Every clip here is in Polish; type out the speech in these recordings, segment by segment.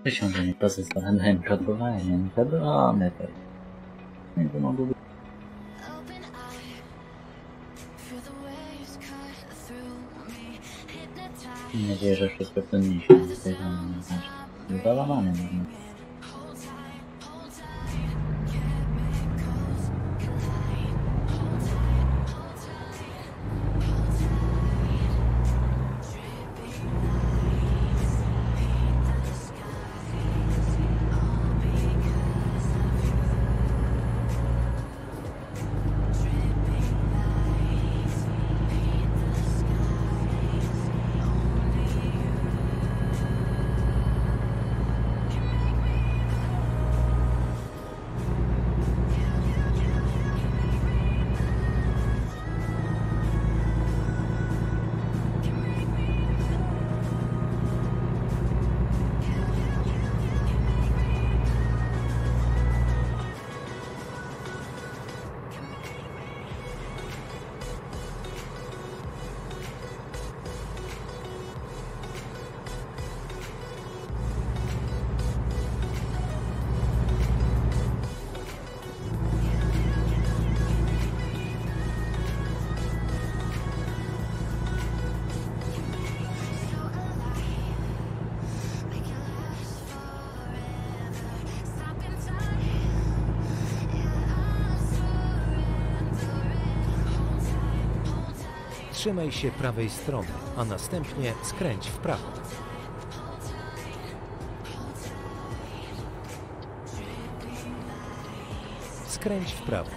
Przeciążenie procesora do enkodowania, enkadowany to jest. Nie to mogło być. Mam nadzieję, że wszystko w tym mieście tutaj załamane. Trzymaj się prawej strony, a następnie skręć w prawo. Skręć w prawo.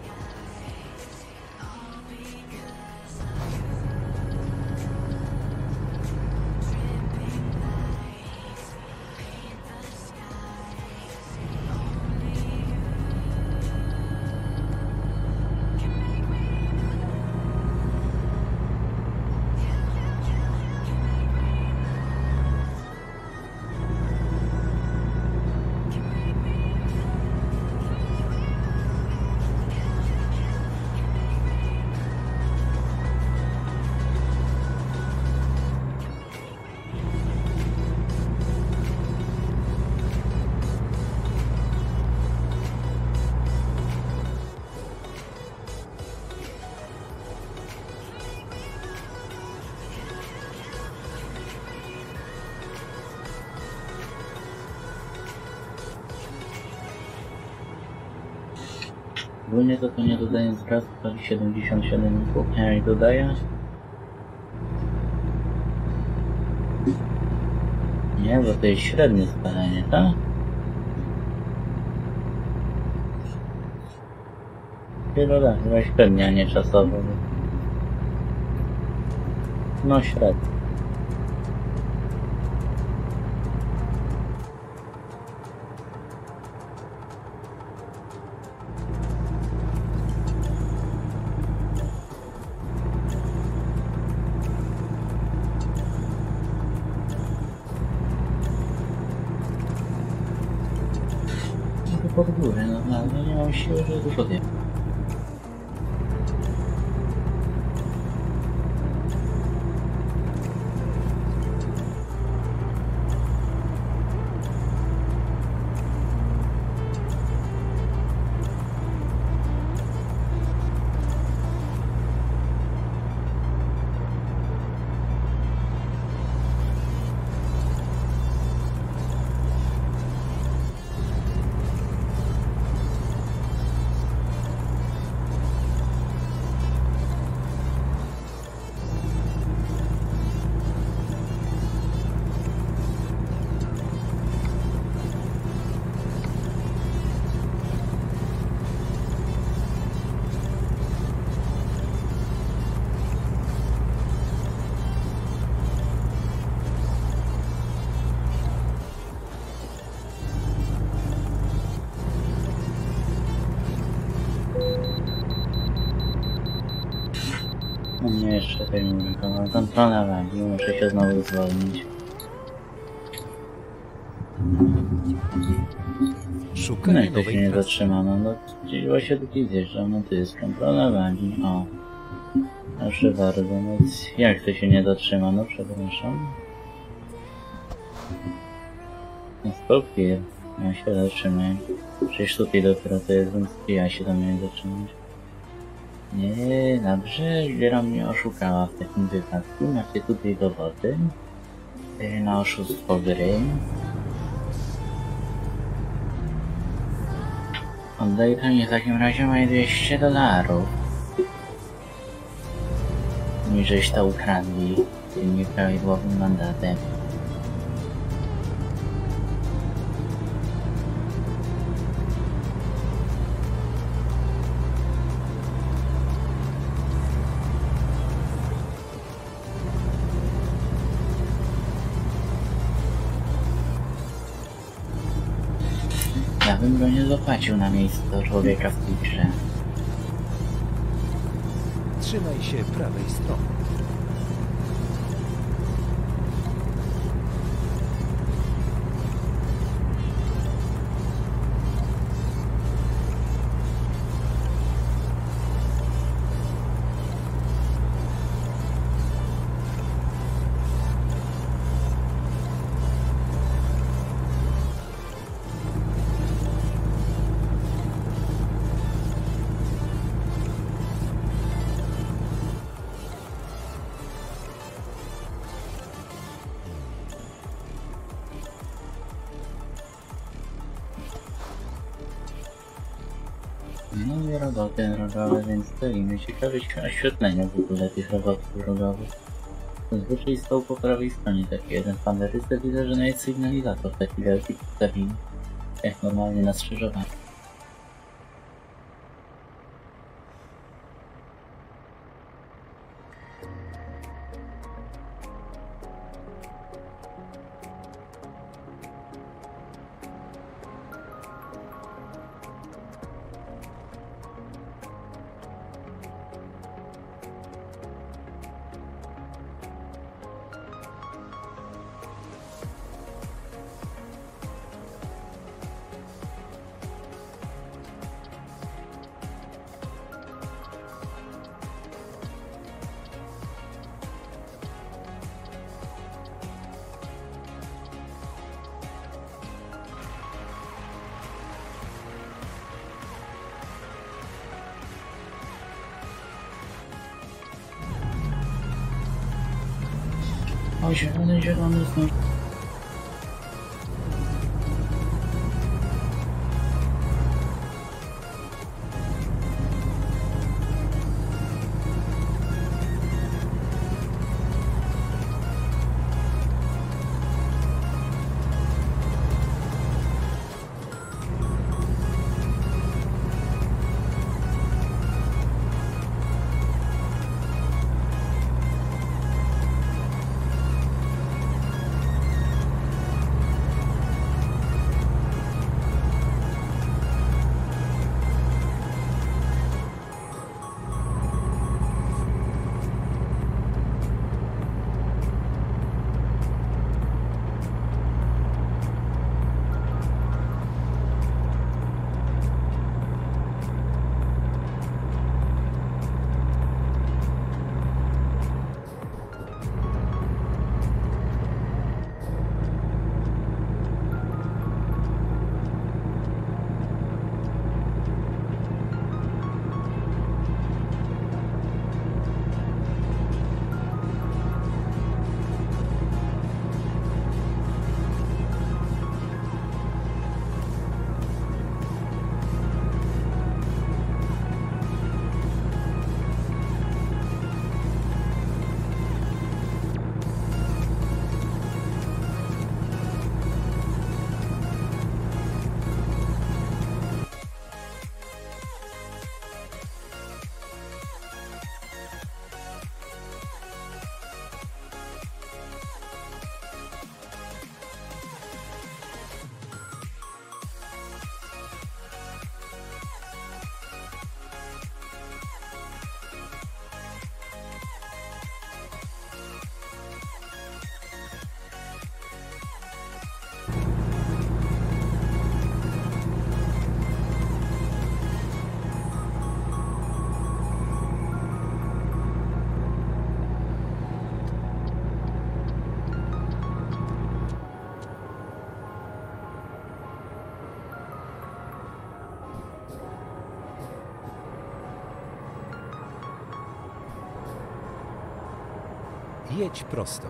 Ogólnie to nie dodając gazu, pali 77,5. Ja i dodaję. Nie, bo to jest średnie spalanie, tak? Chyba średnie, a nie czasowo. No średnio. Pod górę, no nie mam siły, żeby tu podjechać. Nie, jeszcze tej mówię, mam kontrolę wagi, muszę się znowu zwolnić. No i to się nie zatrzymano, no gdzieś właśnie tutaj zjeżdżam, no to jest kontrola wagi, o. Proszę bardzo, no jak to się nie zatrzyma, no przepraszam. No spokój, ja się zatrzymaj. Przecież tutaj dopiero to jest, więc ja się tam nie zatrzymać. Nie, dobrze, Gra mnie oszukała w takim wypadku. Macie tutaj dowody na oszustwo gry. Oddaj to mi w takim razie moje $200. Mi żeś to ukradli tym nieprawidłowym mandatem. Ja bym go nie zapłacił na miejscu do człowieka w tej grze. Trzymaj się prawej strony. No i roboty drogowe, więc stoimy. Ciekawe oświetlenia w ogóle tych robotów drogowych. Zazwyczaj stał po prawej stronie taki jeden panderysta, widzę, że nawet sygnalizator taki wielki postawili. Jak normalnie na skrzyżowaniu. O, zielony, zielony znów. Jedź prosto.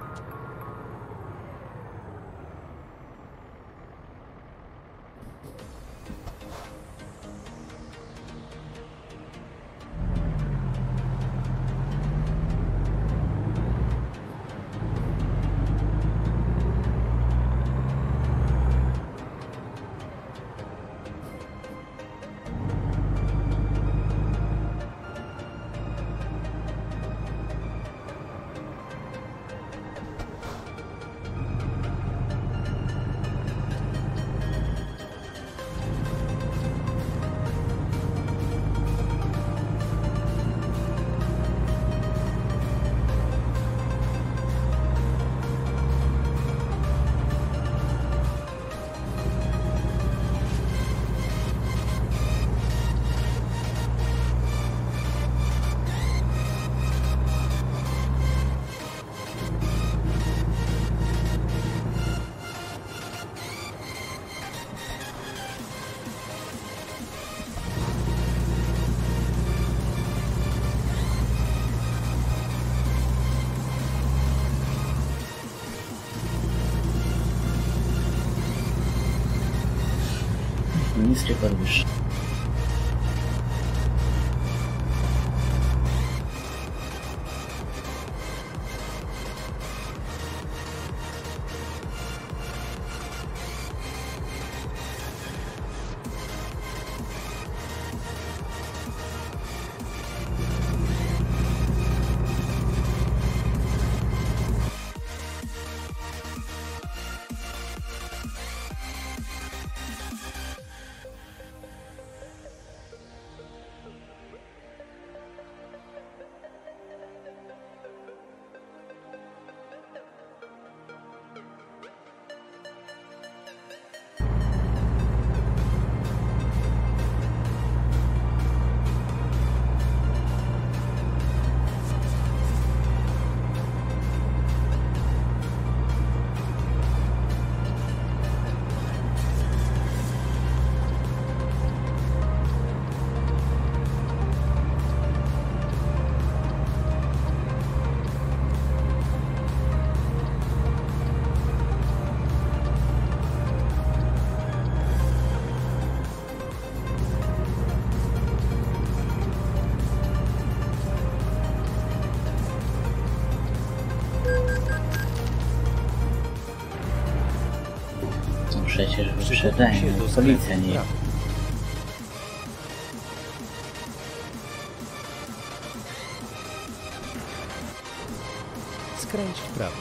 Niskie podwyższe. Przecież wyprzedajmy, policja nie... Skręć w prawo.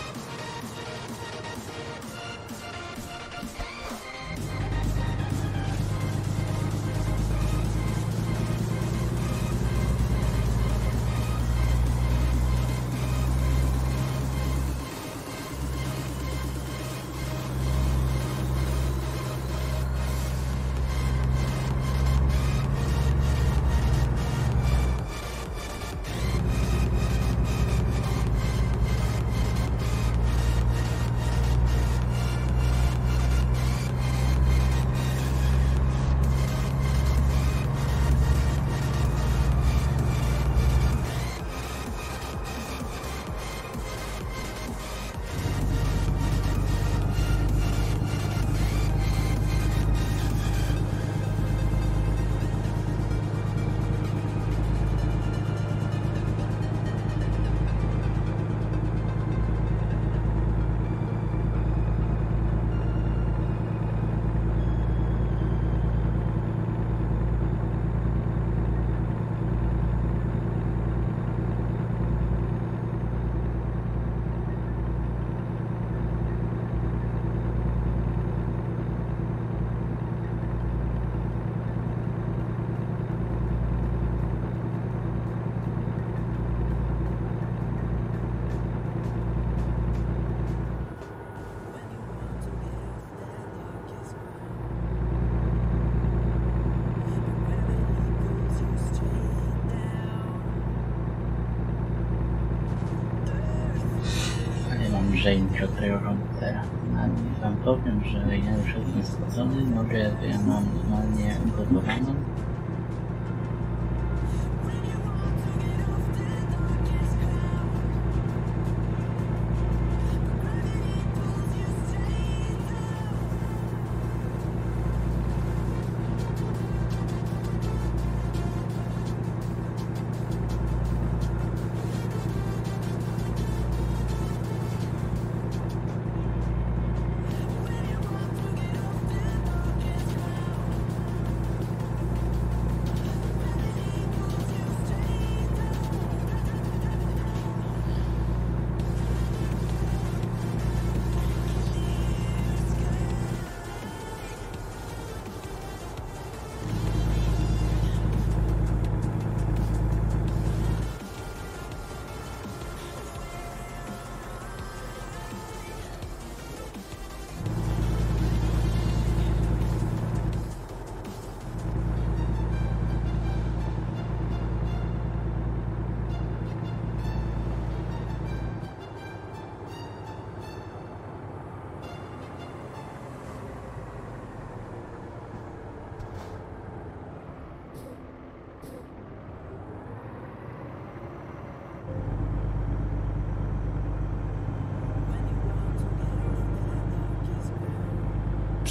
że introkrajową komputera. A wam powiem, że ja już jestem schodzony, może ja mam normalnie gotowaną.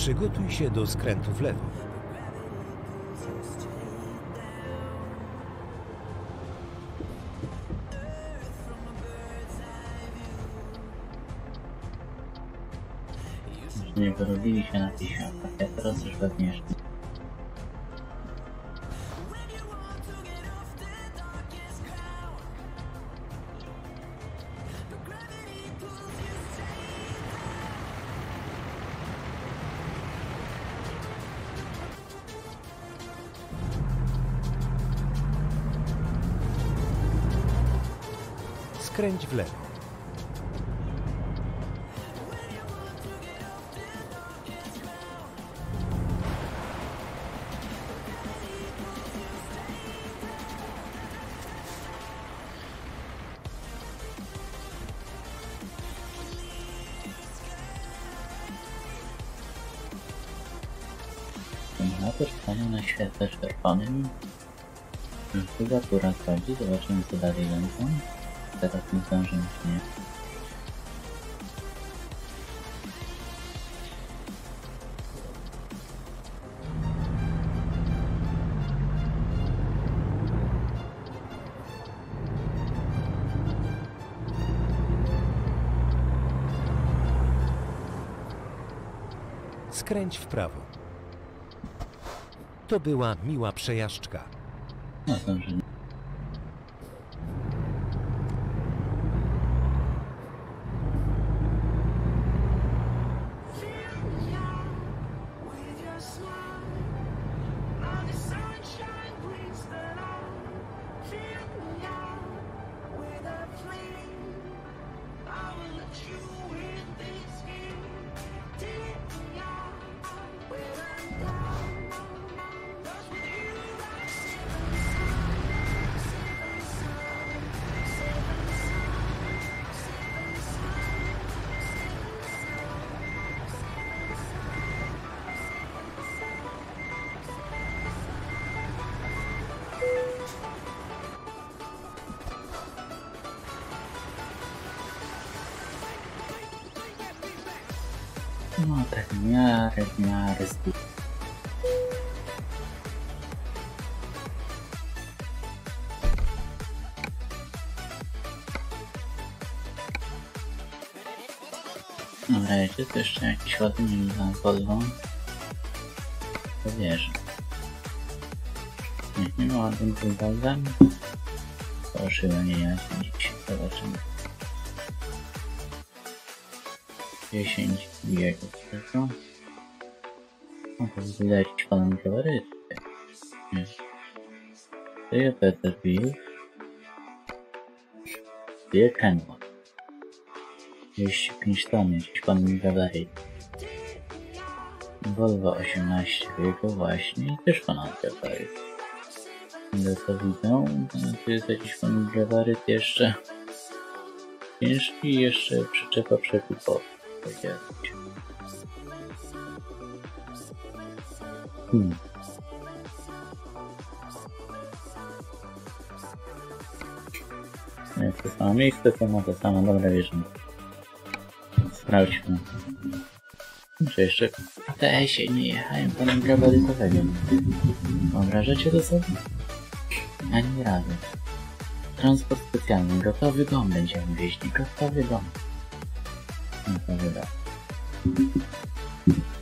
Przygotuj się do skrętu w lewo. Nie wyrobili się na tych światach, ja teraz już pewnie jeszcze. Skręć w lewo. Generator stanie na świetle czerwonym. Chyba tu raz bardziej, zobaczymy co dalej będą. Teraz nie zdążymy się nie. Skręć w prawo. To była miła przejażdżka. No zdążymy. No tak w miarę zbyt. Dobra, jeśli to jeszcze jakiś ładny za Volvo, to wierzę. Jak nie ma ładunków Volvem, to chyba nie jaśnić. Zobaczymy. 10 biegów tylko. No to widać jakiś pan gabaryty. Nie. To jest Peterbilt. To jest Kenworth. 35 ton, jakiś pan gabaryt. Volvo 18 biegów właśnie i też pan gabaryt. Ale to widzą, to jest jakiś pan gabaryt jeszcze ciężki i jeszcze przyczepa przekupowa. Jak to samo miejsce, to ma to samo, dobra wierzę. Sprawdźmy. Muszę jeszcze w TS-ie nie jechałem panem gabarytowego. Wyobrażacie to sobie? Ani razu. Transport specjalny, gotowy dom będziemy wieźli, gotowy dom. Gotowy dom.